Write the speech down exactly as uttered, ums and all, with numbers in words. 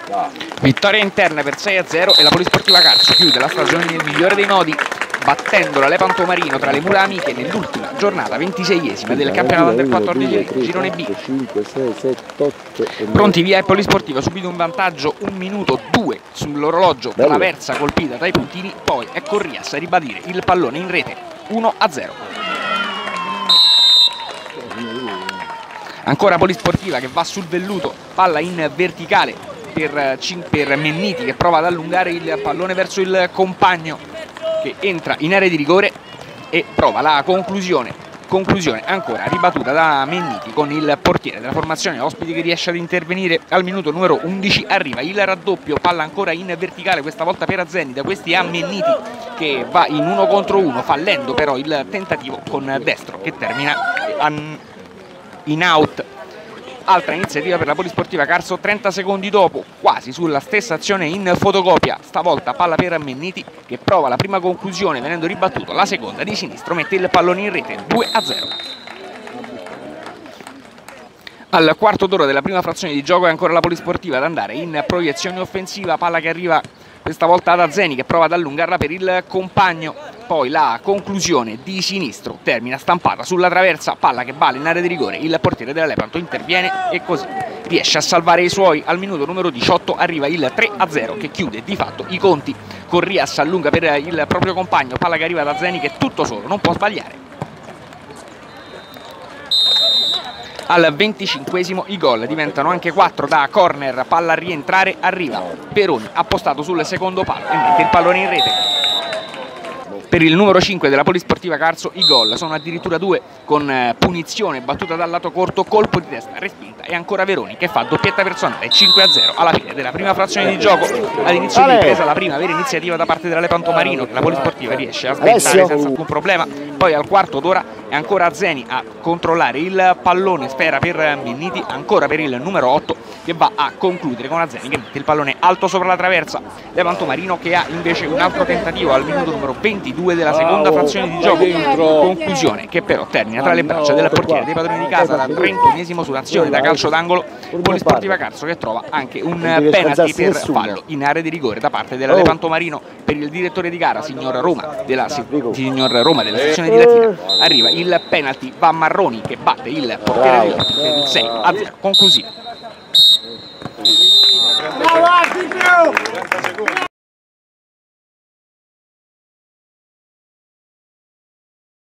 Vittoria interna per sei a zero e la Polisportiva Carso chiude la stagione nel migliore dei modi, battendo la Lepanto Marino tra le mura amiche nell'ultima giornata ventiseiesima del campionato under quattordici girone B. Pronti via e Polisportiva, subito un vantaggio, un minuto due sull'orologio, traversa colpita dai puntini, poi è Corrias a ribadire il pallone in rete, uno a zero. Ancora Polisportiva che va sul velluto, palla in verticale per, per Menniti che prova ad allungare il pallone verso il compagno che entra in area di rigore e prova la conclusione. Conclusione ancora ribattuta da Menniti con il portiere della formazione ospiti che riesce ad intervenire al minuto numero undici. Arriva il raddoppio, palla ancora in verticale, questa volta per Azzeni, da questi a Menniti che va in uno contro uno, fallendo però il tentativo con destro che termina in out. Altra iniziativa per la Polisportiva Carso trenta secondi dopo, quasi sulla stessa azione in fotocopia, stavolta palla per Menniti che prova la prima conclusione venendo ribattuto, la seconda di sinistro mette il pallone in rete, due a zero. Al quarto d'ora della prima frazione di gioco è ancora la Polisportiva ad andare in proiezione offensiva, palla che arriva questa volta ad Azzeni che prova ad allungarla per il compagno, poi la conclusione di sinistro termina stampata sulla traversa, palla che vale in area di rigore, il portiere della Lepanto interviene e così riesce a salvare i suoi. Al minuto numero diciotto arriva il tre a zero che chiude di fatto i conti. Corrias allunga per il proprio compagno, palla che arriva da Azzeni che tutto solo non può sbagliare. Al venticinquesimo i gol diventano anche quattro da corner, palla a rientrare, arriva Peroni appostato sul secondo palo e mette il pallone in rete. Per il numero cinque della Polisportiva Carso i gol sono addirittura due, con punizione battuta dal lato corto, colpo di testa respinta e ancora Veroni che fa doppietta personale, cinque a zero alla fine della prima frazione di gioco. All'inizio di ripresa la prima vera iniziativa da parte della Lepanto Marino che la Polisportiva riesce a sventare senza alcun problema, poi al quarto d'ora è ancora Azzeni a controllare il pallone, sfera per Menniti, ancora per il numero otto che va a concludere con Azzeni che mette il pallone alto sopra la traversa. Lepanto Marino che ha invece un altro tentativo al minuto numero ventidue della seconda frazione di gioco, conclusione che però termina tra le braccia del portiere dei padroni di casa dal trentunesimo su un'azione da calcio d'angolo. Polisportiva Carso che trova anche un penalty per fallo in area di rigore da parte della Lepanto Marino. Per il direttore di gara signor Roma della, signor Roma della sezione di Latina arriva il penalty, va Marroni che batte il portiere di Lotti per il sei a zero conclusivo.